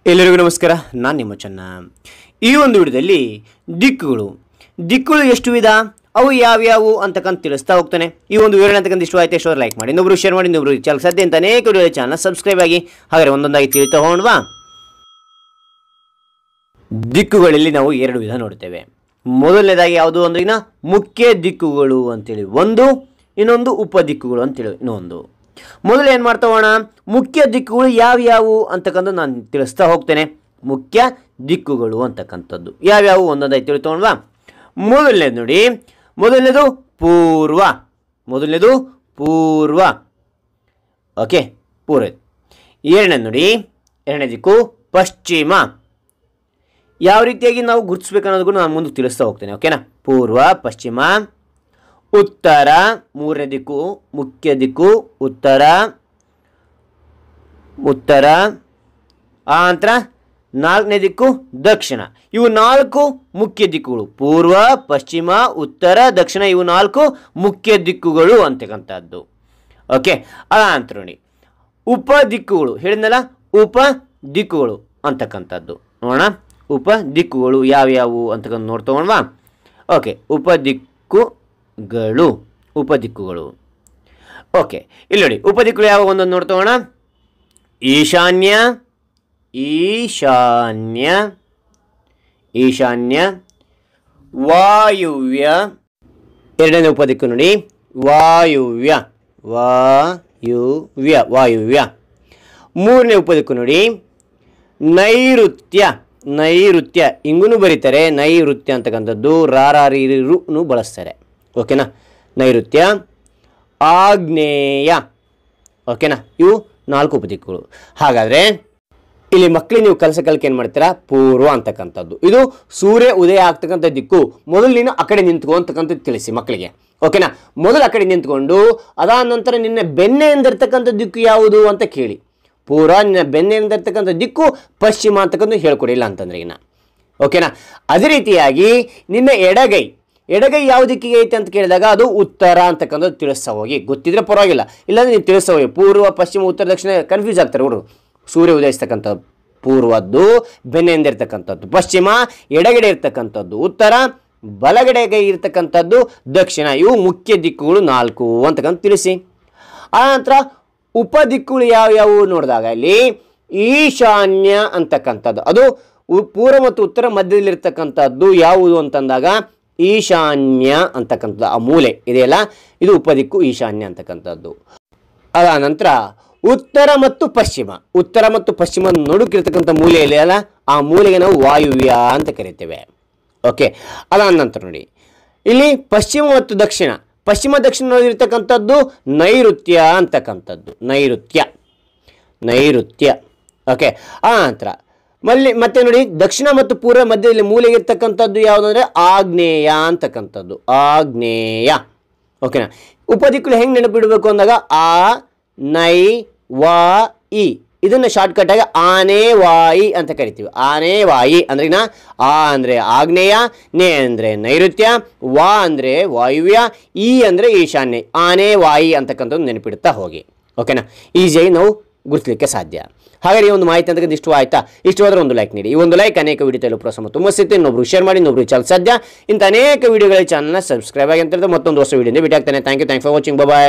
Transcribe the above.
ಎಲ್ಲರಿಗೂ ನಮಸ್ಕಾರ. ನಾನು ನಿಮ್ಮ ಚೆನ್ನ. ಈ ಒಂದು ವಿಡಿಯೋದಲ್ಲಿ ದಿಕ್ಕುಗಳು ಎಷ್ಟು ವಿಧ, ಅವು ಯಾವ್ಯಾವು ಅಂತಕ್ಕಂತ ತಿಳಿಸ್ತಾ ಹೋಗ್ತಾನೆ. ಈ ಒಂದು ವಿವರಣೆ ಅಂತಕ್ಕಂಥ ಇಷ್ಟ ಆಯ್ತು ಎಷ್ಟೋ ಲೈಕ್ ಮಾಡಿ, ಇನ್ನೊಬ್ರು ಶೇರ್ ಮಾಡಿ, ಇನ್ನೊಬ್ರು ಚಾನಲ್ ಸದ್ಯ ಅಂತ ಅನೇಕ ವಿಡಿಯೋ ಚಾನಲ್ ಸಬ್ಸ್ಕ್ರೈಬ್ ಆಗಿ. ಹಾಗಾದರೆ ಒಂದೊಂದಾಗಿ ತಿಳಿತಾ ಹೋಗೋಣವಾ. ದಿಕ್ಕುಗಳಲ್ಲಿ ನಾವು ಎರಡು ವಿಧ ನೋಡ್ತೇವೆ. ಮೊದಲನೇದಾಗಿ ಯಾವುದು ಅಂದ್ರೆ ಮುಖ್ಯ ದಿಕ್ಕುಗಳು ಅಂತೇಳಿ ಒಂದು, ಇನ್ನೊಂದು ಉಪದಿಕ್ಕುಗಳು ಅಂತೇಳಿ ಇನ್ನೊಂದು. ಮೊದಲು ಏನು ಮಾಡ್ತಾ ಹೋಗೋಣ, ಮುಖ್ಯ ದಿಕ್ಕುಗಳು ಯಾವ್ಯಾವು ಅಂತಕ್ಕಂಥ ನಾನು ತಿಳಿಸ್ತಾ ಹೋಗ್ತೇನೆ. ಮುಖ್ಯ ದಿಕ್ಕುಗಳು ಅಂತಕ್ಕಂಥದ್ದು ಯಾವ್ಯಾವು ಒಂದೊಂದಾಗಿ ತಿಳಿತೋಣವಾ. ಮೊದಲನೇದು ನೋಡಿ, ಮೊದಲನೇದು ಪೂರ್ವ. ಓಕೆ, ಪೂರ್ವ. ಎರಡನೇದು ನೋಡಿ, ಎರಡನೇ ದಿಕ್ಕು ಪಶ್ಚಿಮ. ಯಾವ ರೀತಿಯಾಗಿ ನಾವು ಗುರುತಿಸ್ಬೇಕನ್ನೋದಕ್ಕೂ ನಾನು ಮುಂದೆ ತಿಳಿಸ್ತಾ ಹೋಗ್ತೇನೆ. ಓಕೆನಾ. ಪೂರ್ವ, ಪಶ್ಚಿಮ. ಉತ್ತರ ಮೂರನೇ ದಿಕ್ಕು, ಮುಖ್ಯ ದಿಕ್ಕು ಉತ್ತರ. ಆನಂತರ ನಾಲ್ಕನೇ ದಿಕ್ಕು ದಕ್ಷಿಣ. ಇವು ನಾಲ್ಕು ಮುಖ್ಯ ದಿಕ್ಕುಗಳು. ಪೂರ್ವ, ಪಶ್ಚಿಮ, ಉತ್ತರ, ದಕ್ಷಿಣ. ಇವು ನಾಲ್ಕು ಮುಖ್ಯ ದಿಕ್ಕುಗಳು ಅಂತಕ್ಕಂಥದ್ದು. ಓಕೆ. ಅನಂತರ ನೋಡಿ ಉಪ ದಿಕ್ಕುಗಳು ಹೇಳಿದ್ನಲ್ಲ, ಉಪ ದಿಕ್ಕುಗಳು ಅಂತಕ್ಕಂಥದ್ದು ನೋಡೋಣ. ಉಪ ದಿಕ್ಕುಗಳು ಯಾವ್ಯಾವು ಅಂತಕ್ಕಂಥ ನೋಡ್ತೋಣವಾ. ಓಕೆ, ಉಪದಿಕ್ಕುಗಳು. ಓಕೆ, ಇಲ್ಲಿ ನೋಡಿ ಉಪದಿಕ್ಕುಗಳು ಯಾವ ಒಂದೊಂದು ನೋಡ್ತೋಣ. ಈಶಾನ್ಯ, ವಾಯುವ್ಯ. ಎರಡನೇ ಉಪದಿಕ್ಕು ನೋಡಿ, ವಾಯುವ್ಯ. ಮೂರನೇ ಉಪದಿಕ್ಕು ನೋಡಿ, ನೈಋತ್ಯ. ಹಿಂಗೂ ಬರೀತಾರೆ ನೈಋತ್ಯ ಅಂತಕ್ಕಂಥದ್ದು, ರಾರಿರು ಬಳಸ್ತಾರೆ. ಓಕೆನಾ. ನೈಋತ್ಯ. ಆಗ್ನೇಯ. ಓಕೆನಾ. ಇವು ನಾಲ್ಕು ಉಪದಿಕ್ಕುಗಳು. ಹಾಗಾದರೆ ಇಲ್ಲಿ ಮಕ್ಕಳಿಗೆ ನೀವು ಕಲಿಕೆ ಏನು ಮಾಡ್ತೀರಾ, ಪೂರ್ವ ಅಂತಕ್ಕಂಥದ್ದು ಇದು ಸೂರ್ಯ ಉದಯ ಆಗ್ತಕ್ಕಂಥ ದಿಕ್ಕು. ಮೊದಲು ನೀನು ಆ ಕಡೆ ನಿಂತ್ಕೊ ಅಂತಕ್ಕಂಥದ್ದು ತಿಳಿಸಿ ಮಕ್ಕಳಿಗೆ. ಓಕೆನಾ. ಮೊದಲು ಆ ಕಡೆ ನಿಂತ್ಕೊಂಡು ಅದಾದ ನಂತರ ನಿನ್ನ ಬೆನ್ನೆಯಿಂದಿರ್ತಕ್ಕಂಥ ದಿಕ್ಕು ಯಾವುದು ಅಂತ ಕೇಳಿ. ಪೂರ್ವ, ನಿನ್ನ ಬೆನ್ನೆಯಿಂದಿರ್ತಕ್ಕಂಥ ದಿಕ್ಕು ಪಶ್ಚಿಮ ಅಂತಕ್ಕಂಥ ಹೇಳ್ಕೊಡಿ, ಇಲ್ಲ ಅಂತಂದ್ರೆ ಇನ್ನು. ಓಕೆನಾ. ಅದೇ ರೀತಿಯಾಗಿ ನಿನ್ನ ಎಡಗೈ ಯಾವ ದಿಕ್ಕಿಗೆ ಐತೆ ಅಂತ ಕೇಳಿದಾಗ ಅದು ಉತ್ತರ ಅಂತಕ್ಕಂಥದ್ದು ತಿಳಿಸ್ತಾ ಹೋಗಿ. ಗೊತ್ತಿದ್ರೆ ಪರವಾಗಿಲ್ಲ, ಇಲ್ಲಾಂದ್ರೆ ನೀವು ತಿಳಿಸ್ತಾ ಹೋಗಿ. ಪೂರ್ವ, ಪಶ್ಚಿಮ, ಉತ್ತರ, ದಕ್ಷಿಣ ಕನ್ಫ್ಯೂಸ್ ಆಗ್ತಾರೆ ಅವರು. ಸೂರ್ಯ ಉದಯಿಸ್ತಕ್ಕಂಥ ಪೂರ್ವದ್ದು ಬೆನ್ನೆಯಿಂದ ಇರ್ತಕ್ಕಂಥದ್ದು, ಪಶ್ಚಿಮ ಎಡಗಡೆ ಇರ್ತಕ್ಕಂಥದ್ದು, ಉತ್ತರ ಬಲಗಡೆಗೆ ಇರ್ತಕ್ಕಂಥದ್ದು, ದಕ್ಷಿಣ. ಇವು ಮುಖ್ಯ ದಿಕ್ಕುಗಳು ನಾಲ್ಕು ಅಂತಕ್ಕಂಥ ತಿಳಿಸಿ. ಆನಂತರ ಉಪದಿಕ್ಕುಗಳು ಯಾವ್ಯಾವು ನೋಡಿದಾಗ ಇಲ್ಲಿ ಈಶಾನ್ಯ ಅಂತಕ್ಕಂಥದ್ದು, ಅದು ಪೂರ್ವ ಮತ್ತು ಉತ್ತರ ಮಧ್ಯದಲ್ಲಿರ್ತಕ್ಕಂಥದ್ದು ಯಾವುದು ಅಂತಂದಾಗ ಈಶಾನ್ಯ ಅಂತಕ್ಕಂಥದ್ದು, ಆ ಮೂಲೆ ಇದೆಯಲ್ಲ ಇದು ಉಪದಿಕ್ಕು ಈಶಾನ್ಯ ಅಂತಕ್ಕಂಥದ್ದು. ಅದ ನಂತರ ಉತ್ತರ ಮತ್ತು ಪಶ್ಚಿಮ ನಡುಕಿರ್ತಕ್ಕಂಥ ಮೂಲೆ ಇದೆಯಲ್ಲ ಆ ಮೂಲೆಗೆ ನಾವು ವಾಯುವ್ಯ ಅಂತ ಕರಿತೇವೆ. ಓಕೆ. ಅದಾದ ನಂತರ ನೋಡಿ ಇಲ್ಲಿ ಪಶ್ಚಿಮ ಮತ್ತು ದಕ್ಷಿಣ ಇರ್ತಕ್ಕಂಥದ್ದು ನೈಋತ್ಯ ಅಂತಕ್ಕಂಥದ್ದು, ನೈಋತ್ಯ. ಓಕೆ. ಆ ನಂತರ ಮತ್ತೆ ನೋಡಿ ದಕ್ಷಿಣ ಮತ್ತು ಪೂರ್ವ ಮಧ್ಯದಲ್ಲಿ ಮೂಲೆಗೆ ಇರ್ತಕ್ಕಂಥದ್ದು ಯಾವುದಂದ್ರೆ ಆಗ್ನೇಯ ಅಂತಕ್ಕಂಥದ್ದು, ಆಗ್ನೇಯ. ಓಕೆನಾ. ಉಪದಿಕ್ಕುಗಳು ಹೆಂಗೆ ನೆನಪಿಡಬೇಕು ಅಂದಾಗ ಆ ನೈ ವಾ ಇ, ಇದನ್ನು ಶಾರ್ಟ್ಕಟ್ ಆಗಿ ಆನೆವಾಯಿ ಅಂತ ಕರಿತೀವಿ. ಆನೆವಾಯಿ ಅಂದ್ರೆ ಆ ಅಂದರೆ ಆಗ್ನೇಯ, ನೇ ಅಂದರೆ ನೈಋತ್ಯ, ವಾ ಅಂದರೆ ವಾಯುವ್ಯ, ಈ ಅಂದರೆ ಈಶಾನ್ಯ. ಆನೆವಾಯಿ ಅಂತಕ್ಕಂಥದ್ದು ನೆನಪಿಡುತ್ತಾ ಹೋಗಿ. ಓಕೆನಾ. ಈಸಿಯಾಗಿ ನಾವು ಗುರುತಿಸಲಿಕ್ಕೆ ಸಾಧ್ಯ. ಹಾಗಾದ್ರೆ ಈ ಒಂದು ಮಾಹಿತಿ ಅಂತಕ್ಕಂಥ ಇಷ್ಟ ಆಯ್ತಾ? ಇಷ್ಟವಾದ್ರೆ ಒಂದು ಲೈಕ್ ನೀಡಿ. ಈ ಒಂದು ಲೈಕ್ ಅನೇಕ ವಿಡಿಯೋ ಪ್ರೋತ್ಸಾಹ ತುಂಬ ಸಿಗುತ್ತೆ. ಇನ್ನೊಬ್ರು ಶೇರ್ ಮಾಡಿ, ಇನ್ನೊಬ್ರು ಚಾನಲ್ ಸಾಧ್ಯ. ಇಂಥ ಅನೇಕ ವಿಡಿಯೋಗಳ ಚಾನಲ್ನ ಸಬ್ಸ್ಕ್ರೈಬ್ ಆಗಿ ಅಂತ ಮತ್ತೊಂದು ಹೊಸ ವಿಡಿಯೋದಿಂದ ಭೇಟಿ ಆಗ್ತಾನೆ. Thank you for watching. Bye.